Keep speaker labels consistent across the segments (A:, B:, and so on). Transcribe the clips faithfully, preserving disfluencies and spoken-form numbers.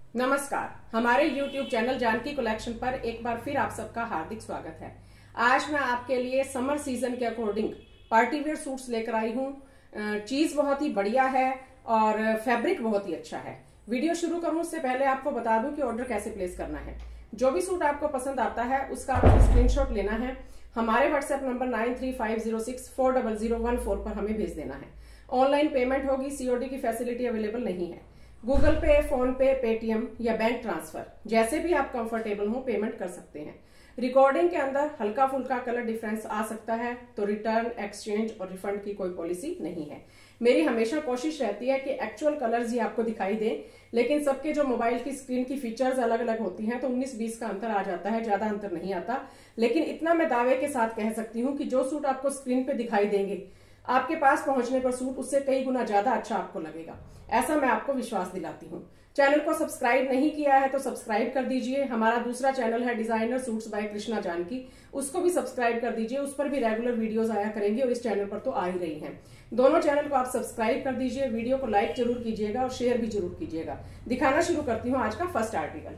A: नमस्कार, हमारे YouTube channel Janaki collection पर एक बार फिर आप सबका हार्दिक स्वागत है। आज मैं आपके लिए समर सीजन के अकॉर्डिंग पार्टी वेयर सूट्स लेकर आई हूँ। चीज बहुत ही बढ़िया है और फैब्रिक बहुत ही अच्छा है। वीडियो शुरू करूँ उससे पहले आपको बता दूं कि ऑर्डर कैसे प्लेस करना है। जो भी सूट आपको पसंद आता है उसका आपको स्क्रीनशॉट लेना है, हमारे WhatsApp number nine three five zero six four double zero one four पर हमें भेज देना है। ऑनलाइन पेमेंट होगी, सीओडी की फैसिलिटी अवेलेबल नहीं है। गूगल पे, फोन पे, पेटीएम या बैंक ट्रांसफर जैसे भी आप कंफर्टेबल हो पेमेंट कर सकते हैं। रिकॉर्डिंग के अंदर हल्का फुल्का कलर डिफरेंस आ सकता है तो रिटर्न, एक्सचेंज और रिफंड की कोई पॉलिसी नहीं है। मेरी हमेशा कोशिश रहती है कि एक्चुअल कलर्स ही आपको दिखाई दें, लेकिन सबके जो मोबाइल की स्क्रीन की फीचर्स अलग अलग होती हैं तो उन्नीस बीस का अंतर आ जाता है, ज्यादा अंतर नहीं आता। लेकिन इतना मैं दावे के साथ कह सकती हूँ कि जो सूट आपको स्क्रीन पे दिखाई देंगे आपके पास पहुंचने पर सूट उससे कई गुना ज्यादा अच्छा आपको लगेगा, ऐसा मैं आपको विश्वास दिलाती हूँ। चैनल को सब्सक्राइब नहीं किया है तो सब्सक्राइब कर दीजिए। हमारा दूसरा चैनल है designer suits by Krishna Janaki, उसको भी सब्सक्राइब कर दीजिए। उस पर भी रेगुलर वीडियोस आया करेंगे और इस चैनल पर तो आ ही रही हैं। दोनों चैनल को आप सब्सक्राइब कर दीजिए, वीडियो को लाइक जरूर कीजिएगा और शेयर भी जरूर कीजिएगा। दिखाना शुरू करती हूँ आज का फर्स्ट आर्टिकल।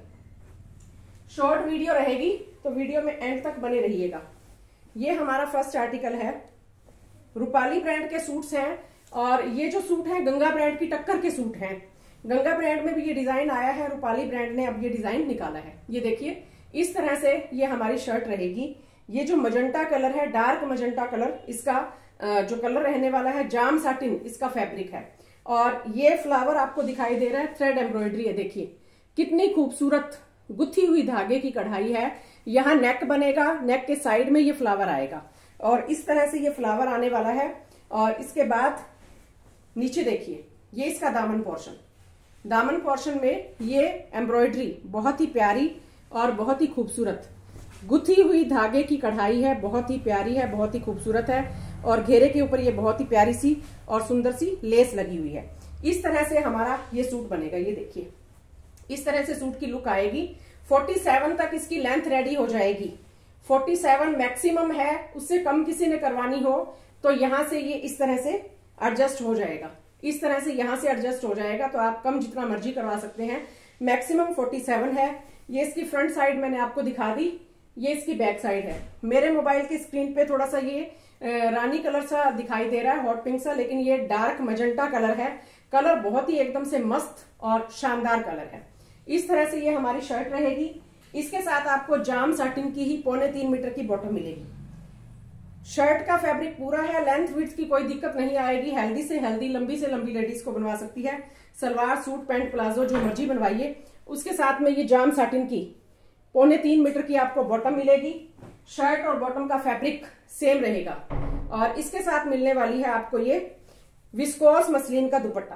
A: शॉर्ट वीडियो रहेगी तो वीडियो में एंड तक बने रहिएगा। ये हमारा फर्स्ट आर्टिकल है, रूपाली ब्रांड के सूट्स हैं और ये जो सूट है गंगा ब्रांड की टक्कर के सूट हैं। गंगा ब्रांड में भी ये डिजाइन आया है, रूपाली ब्रांड ने अब ये डिजाइन निकाला है। ये देखिए इस तरह से ये हमारी शर्ट रहेगी। ये जो मजंटा कलर है, डार्क मजंटा कलर, इसका जो कलर रहने वाला है, जाम साटिन इसका फैब्रिक है। और ये फ्लावर आपको दिखाई दे रहा है, थ्रेड एम्ब्रॉयडरी है। देखिए कितनी खूबसूरत गुथी हुई धागे की कढ़ाई है। यहाँ नेक बनेगा, नेक के साइड में ये फ्लावर आएगा और इस तरह से ये फ्लावर आने वाला है। और इसके बाद नीचे देखिए ये इसका दामन पोर्शन, दामन पोर्शन में ये एम्ब्रॉयडरी बहुत ही प्यारी और बहुत ही खूबसूरत गुथी हुई धागे की कढ़ाई है, बहुत ही प्यारी है, बहुत ही खूबसूरत है। और घेरे के ऊपर ये बहुत ही प्यारी सी और सुंदर सी लेस लगी हुई है। इस तरह से हमारा ये सूट बनेगा। ये देखिए इस तरह से सूट की लुक आएगी। सैंतालीस तक इसकी लेंथ रेडी हो जाएगी। सैंतालीस मैक्सिमम है, उससे कम किसी ने करवानी हो तो यहां से ये इस तरह से एडजस्ट हो जाएगा, इस तरह से यहां से एडजस्ट हो जाएगा। तो आप कम जितना मर्जी करवा सकते हैं। मैक्सिमम सैंतालीस है। ये इसकी फ्रंट साइड मैंने आपको दिखा दी, ये इसकी बैक साइड है। मेरे मोबाइल की स्क्रीन पे थोड़ा सा ये रानी कलर सा दिखाई दे रहा है, हॉट पिंक सा, लेकिन ये डार्क मजंटा कलर है। कलर बहुत ही एकदम से मस्त और शानदार कलर है। इस तरह से ये हमारी शर्ट रहेगी। इसके साथ आपको जाम साटिन की ही पौने तीन मीटर की बॉटम मिलेगी। शर्ट का फैब्रिक पूरा है, लेंथ विड्थ की कोई दिक्कत नहीं आएगी। हेल्दी से हेल्दी, लंबी से लंबी लेडीज को बनवा सकती है। सलवार, सूट, पैंट, प्लाजो जो मर्जी बनवाइए। उसके साथ में ये जाम साटिन की पौने तीन मीटर की आपको बॉटम मिलेगी। शर्ट और बॉटम का फैब्रिक सेम रहेगा। और इसके साथ मिलने वाली है आपको ये विस्कोस मसलिन का दुपट्टा।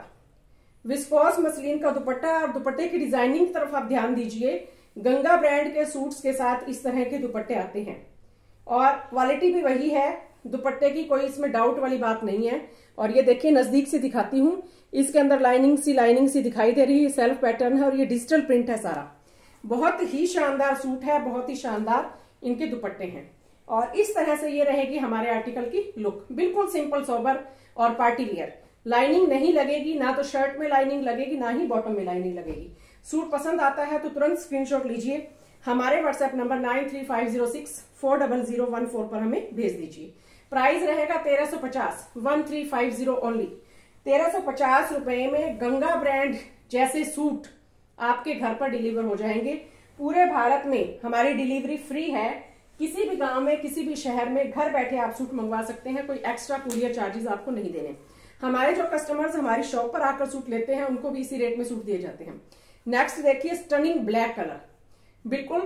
A: विस्कोस मसलिन का दुपट्टा और दुपट्टे की डिजाइनिंग की तरफ आप ध्यान दीजिए। गंगा ब्रांड के सूट्स के साथ इस तरह के दुपट्टे आते हैं और क्वालिटी भी वही है दुपट्टे की, कोई इसमें डाउट वाली बात नहीं है। और ये देखिए नजदीक से दिखाती हूँ, इसके अंदर लाइनिंग सी लाइनिंग सी दिखाई दे रही है, सेल्फ पैटर्न है और ये डिजिटल प्रिंट है सारा। बहुत ही शानदार सूट है, बहुत ही शानदार इनके दुपट्टे हैं। और इस तरह से ये रहेगी हमारे आर्टिकल की लुक, बिल्कुल सिंपल सोबर और पार्टी वियर। लाइनिंग नहीं लगेगी, ना तो शर्ट में लाइनिंग लगेगी ना ही बॉटम में लाइनिंग लगेगी। सूट पसंद आता है तो तुरंत स्क्रीनशॉट लीजिए, हमारे WhatsApp number nine three five zero six four double zero one four पर हमें भेज दीजिए। प्राइस रहेगा तेरह सौ पचास, one three five zero only. तेरह सौ पचास रुपए में गंगा ब्रांड जैसे सूट आपके घर पर डिलीवर हो जाएंगे। पूरे भारत में हमारी डिलीवरी फ्री है। किसी भी गांव में, किसी भी शहर में घर बैठे आप सूट मंगवा सकते हैं, कोई एक्स्ट्रा कुरियर चार्जेस आपको नहीं देने। हमारे जो कस्टमर्स हमारी शॉप पर आकर सूट लेते हैं उनको भी इसी रेट में सूट दिए जाते हैं। नेक्स्ट देखिए स्टनिंग ब्लैक कलर, बिल्कुल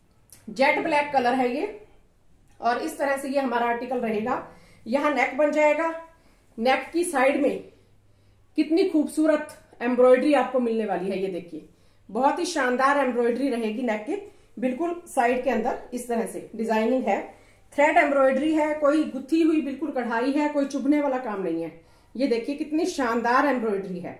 A: जेट ब्लैक कलर है ये। और इस तरह से ये हमारा आर्टिकल रहेगा। यहां नेक बन जाएगा। नेक की साइड में कितनी खूबसूरत एम्ब्रॉयडरी आपको मिलने वाली है। ये देखिए बहुत ही शानदार एम्ब्रॉयडरी रहेगी नेक के बिल्कुल साइड के अंदर। इस तरह से डिजाइनिंग है, थ्रेड एम्ब्रॉयडरी है, कोई गुथी हुई बिल्कुल कढ़ाई है, कोई चुभने वाला काम नहीं है। ये देखिए कितनी शानदार एम्ब्रॉयडरी है,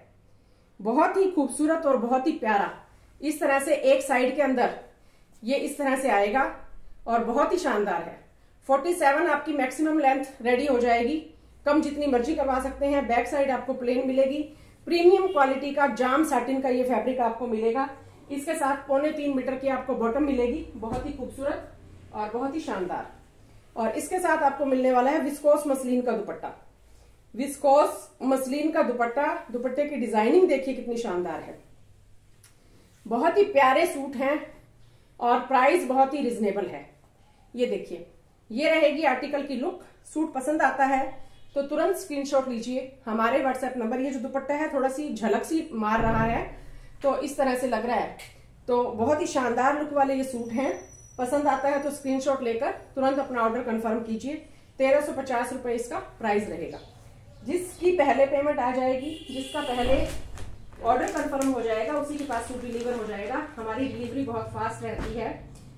A: बहुत ही खूबसूरत और बहुत ही प्यारा। इस तरह से एक साइड के अंदर ये इस तरह से आएगा और बहुत ही शानदार है। सैंतालीस आपकी मैक्सिमम लेंथ रेडी हो जाएगी, कम जितनी मर्जी करवा सकते हैं। बैक साइड आपको प्लेन मिलेगी। प्रीमियम क्वालिटी का जाम साटिन का ये फैब्रिक आपको मिलेगा। इसके साथ पौने तीन मीटर की आपको बॉटम मिलेगी, बहुत ही खूबसूरत और बहुत ही शानदार। और इसके साथ आपको मिलने वाला है विस्कोस मसलिन का दुपट्टा। विस्कोस मसलिन का दुपट्टा, दुपट्टे की डिजाइनिंग देखिए कितनी शानदार है। बहुत ही प्यारे सूट हैं और प्राइस बहुत ही रिजनेबल है। ये देखिए, ये रहेगी आर्टिकल की लुक। सूट पसंद आता है तो तुरंत स्क्रीनशॉट लीजिए। हमारे व्हाट्सएप नंबर, ये जो दुपट्टा है थोड़ा सी झलक सी मार रहा है तो इस तरह से लग रहा है, तो बहुत ही शानदार लुक वाले ये सूट हैं। पसंद आता है तो स्क्रीनशॉट लेकर तुरंत अपना ऑर्डर कंफर्म कीजिए। तेरह सौ पचास रुपए इसका प्राइस रहेगा। जिसकी पहले पेमेंट आ जाएगी, जिसका पहले ऑर्डर कंफर्म हो जाएगा, उसी के पास सूट डिलीवर हो जाएगा। हमारी डिलीवरी बहुत फास्ट रहती है,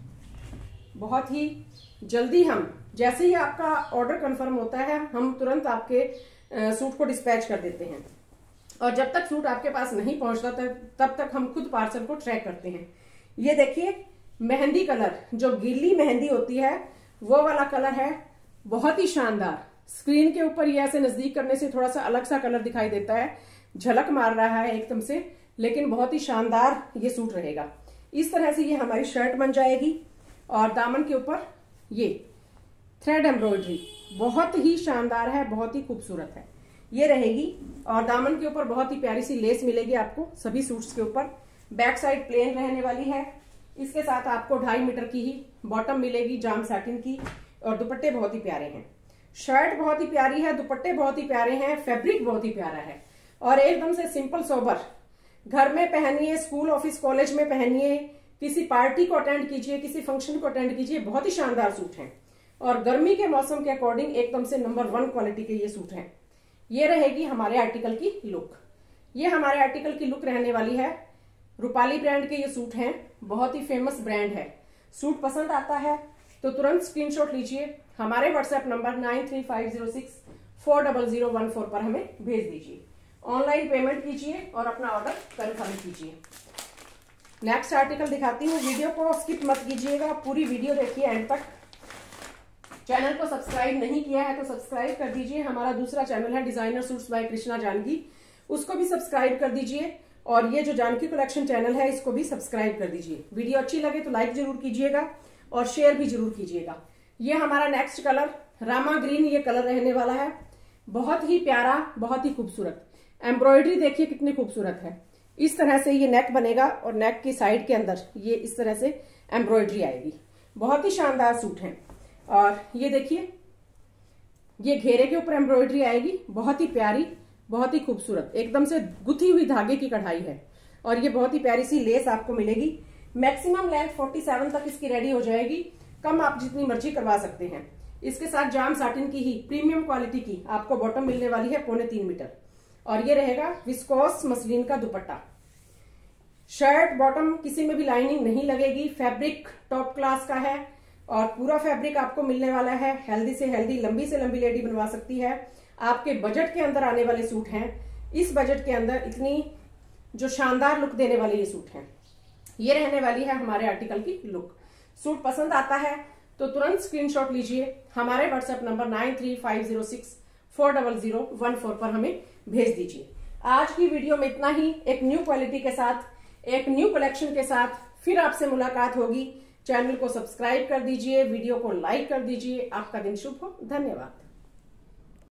A: बहुत ही जल्दी। हम जैसे ही आपका ऑर्डर कंफर्म होता है हम तुरंत आपके सूट को डिस्पैच कर देते हैं। और जब तक सूट आपके पास नहीं पहुंचता तब तक हम खुद पार्सल को ट्रैक करते हैं। ये देखिए, मेहंदी कलर, जो गीली मेहंदी होती है वो वाला कलर है, बहुत ही शानदार। स्क्रीन के ऊपर ये ऐसे नजदीक करने से थोड़ा सा अलग सा कलर दिखाई देता है, झलक मार रहा है एकदम से, लेकिन बहुत ही शानदार ये सूट रहेगा। इस तरह से ये हमारी शर्ट बन जाएगी और दामन के ऊपर ये थ्रेड एम्ब्रॉयडरी बहुत ही शानदार है, बहुत ही खूबसूरत है ये रहेगी। और दामन के ऊपर बहुत ही प्यारी सी लेस मिलेगी आपको सभी सूट्स के ऊपर। बैक साइड प्लेन रहने वाली है। इसके साथ आपको ढाई मीटर की ही बॉटम मिलेगी जाम सैटिन की। और दुपट्टे बहुत ही प्यारे हैं, शर्ट बहुत ही प्यारी है, दुपट्टे बहुत ही प्यारे हैं, फैब्रिक बहुत ही प्यारा है और एकदम से सिंपल सोबर। घर में पहनिए, स्कूल ऑफिस कॉलेज में पहनिए, किसी पार्टी को अटेंड कीजिए, किसी फंक्शन को अटेंड कीजिए, बहुत ही शानदार सूट हैं। और गर्मी के मौसम के अकॉर्डिंग एकदम से नंबर वन क्वालिटी के ये सूट हैं। ये रहेगी हमारे आर्टिकल की लुक। ये हमारे आर्टिकल की लुक रहने वाली है। रूपाली ब्रांड के ये सूट हैं, बहुत ही फेमस ब्रांड है। सूट पसंद आता है तो तुरंत स्क्रीनशॉट लीजिए। हमारे WhatsApp number nine three five zero six four double zero one four पर हमें भेज दीजिए। ऑनलाइन पेमेंट कीजिए और अपना ऑर्डर कंफर्म कीजिए। नेक्स्ट आर्टिकल दिखाती हूँ। वीडियो को स्किप मत कीजिएगा, पूरी वीडियो देखिए एंड तक। चैनल को सब्सक्राइब नहीं किया है तो सब्सक्राइब कर दीजिए। हमारा दूसरा चैनल है designer suits by Krishna Janaki, उसको भी सब्सक्राइब कर दीजिए। और ये जो जानकी कलेक्शन चैनल है इसको भी सब्सक्राइब कर दीजिए। वीडियो अच्छी लगे तो लाइक जरूर कीजिएगा और शेयर भी जरूर कीजिएगा। ये हमारा नेक्स्ट कलर रामा ग्रीन ये कलर रहने वाला है, बहुत ही प्यारा, बहुत ही खूबसूरत। एम्ब्रॉयडरी देखिए कितनी खूबसूरत है। इस तरह से ये नेक बनेगा और नेक की साइड के अंदर ये इस तरह से एम्ब्रॉयडरी आएगी। बहुत ही शानदार सूट है। और ये देखिए, ये घेरे के ऊपर एम्ब्रॉयडरी आएगी, बहुत ही प्यारी, बहुत ही खूबसूरत, एकदम से गुथी हुई धागे की कढ़ाई है। और ये बहुत ही प्यारी सी लेस आपको मिलेगी। मैक्सिमम लेंथ सैंतालीस तक इसकी रेडी हो जाएगी, कम आप जितनी मर्जी करवा सकते हैं। इसके साथ जाम साटिन की ही प्रीमियम क्वालिटी की आपको बॉटम मिलने वाली है पौने तीन मीटर। और ये रहेगा विस्कोस मसलिन का दुपट्टा। शर्ट बॉटम किसी में भी लाइनिंग नहीं लगेगी, फैब्रिक टॉप क्लास का है और पूरा फैब्रिक आपको मिलने वाला है। हेल्दी से हेल्दी, लंबी से लंबी लेडी बनवा सकती है। आपके बजट के अंदर आने वाले सूट हैं। इस बजट के अंदर इतनी जो शानदार लुक देने वाले ये सूट हैं। ये रहने वाली है हमारे आर्टिकल की लुक। सूट पसंद आता है तो तुरंत स्क्रीनशॉट लीजिए। हमारे WhatsApp number nine three five zero six four double zero one four पर हमें भेज दीजिए। आज की वीडियो में इतना ही। एक न्यू क्वालिटी के साथ, एक न्यू कलेक्शन के साथ फिर आपसे मुलाकात होगी। चैनल को सब्सक्राइब कर दीजिए, वीडियो को लाइक कर दीजिए। आपका दिन शुभ हो। धन्यवाद।